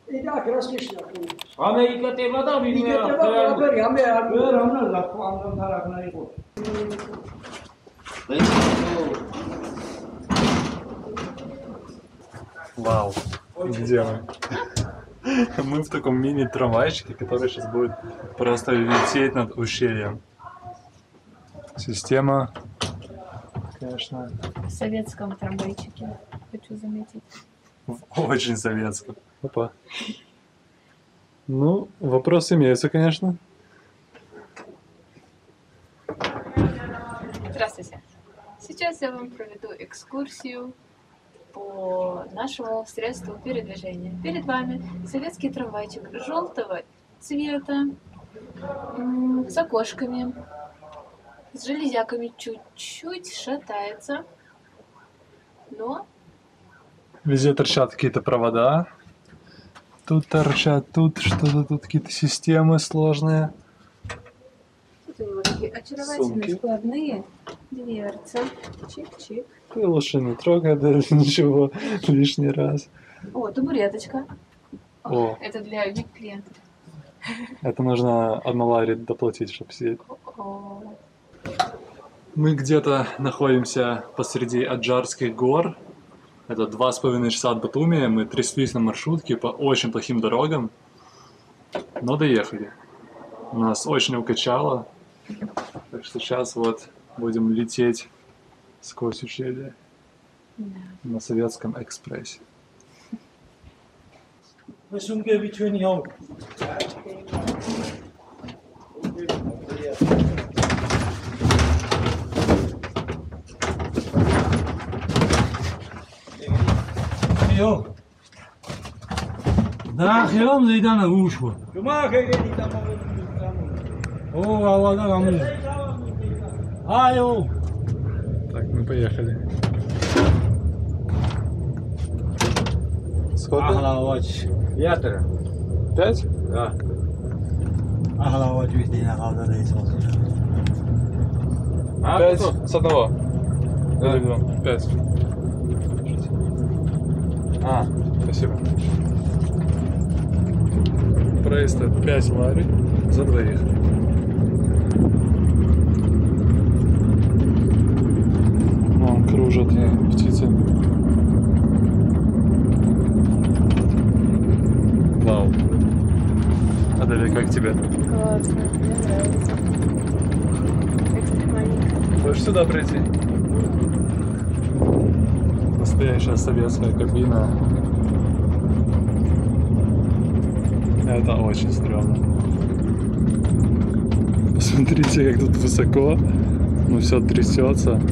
Вау, где мы? Мы в таком мини-трамвайчике, который сейчас будет просто лететь над ущельем. Система, конечно... В советском трамвайчике, хочу заметить. Очень советском. Опа. Ну, вопрос имеется, конечно. Здравствуйте. Сейчас я вам проведу экскурсию по нашему средству передвижения. Перед вами советский трамвайчик желтого цвета, с окошками, с железяками, чуть-чуть шатается, но... Везде торчат какие-то провода. Тут торчат, тут что-то, тут какие-то системы сложные. Тут у него такие очаровательные складные дверцы. Чик-чик. И лучше не трогай даже ничего лишний раз. О, табуреточка. О. Это для VIP-клиентов. Это нужно одноларе доплатить, чтобы сидеть. О. Мы где-то находимся посреди Аджарских гор. Это 2,5 часа от Батуми. Мы тряслись на маршрутке по очень плохим дорогам, но доехали. Нас очень укачало. Так что сейчас вот будем лететь сквозь ущелье на советском экспрессе. Да, хером зайда на ушку. О, Аллах, амин. Айо. Так, мы поехали. Сколько? Ахлавач. Ятер. 5? Да. Ахлавач везде на халда да есть. 5 с одного. Да. 5. А, спасибо. Проезд 5 лари за двоих. Вон кружат птицы. Вау. Аделя, как тебе? Классно, мне нравится. Экстремальненько. Хочешь сюда прийти? Настоящая советская кабина. Это очень стрёмно. Посмотрите, как тут высоко. Ну все трясется.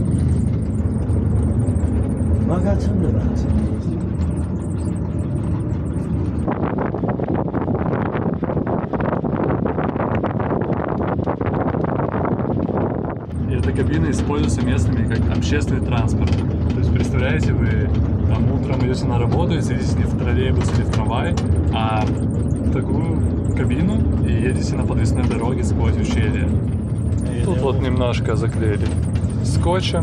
И эта кабина используется местными как общественный транспорт. То есть представляете, вы там утром идете на работу и сидите не в троллейбус или в трамвай, а в такую кабину и едете на подвесной дороге сквозь ущелье. Тут вот немножко заклеили скотчем.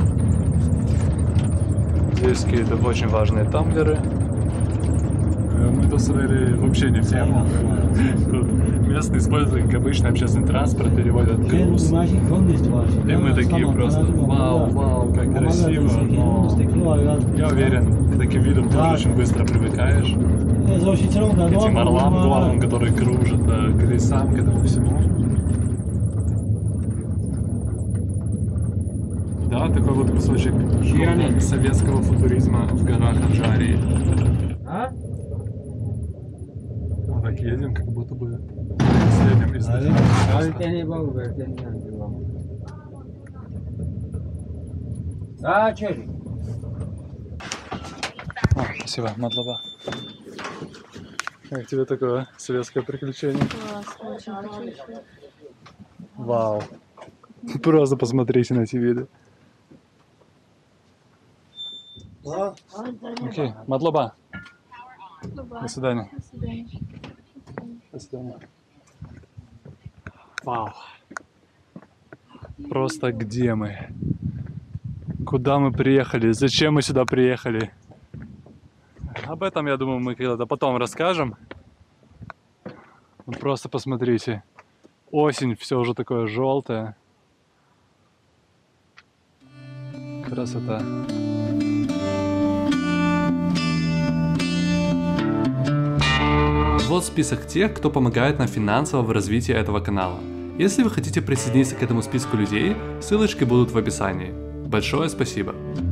Здесь какие-то очень важные тамблеры. Мы тут смотрели вообще не в тему. Тут местные используют как обычный общественный транспорт, переводят груз. И мы такие просто вау, вау, как красиво. Но я уверен, к таким видам тоже очень быстро привыкаешь. К этим орлам горным, которые кружат, к лесам, к этому всему. Да, такой вот кусочек советского футуризма в горах Аджарии. Вот так едем, как будто бы следим из спасибо, мадлаба. Как тебе такое советское приключение? Классно, очень хорошо. Вау. Просто посмотрите на эти виды. Окей, мадлаба. До свидания. До свидания. До свидания. Вау. Просто где мы? Куда мы приехали? Зачем мы сюда приехали? Об этом, я думаю, мы когда-то потом расскажем. Ну просто посмотрите. Осень, все уже такое желтое. Красота. Вот список тех, кто помогает нам финансово в развитии этого канала. Если вы хотите присоединиться к этому списку людей, ссылочки будут в описании. Большое спасибо!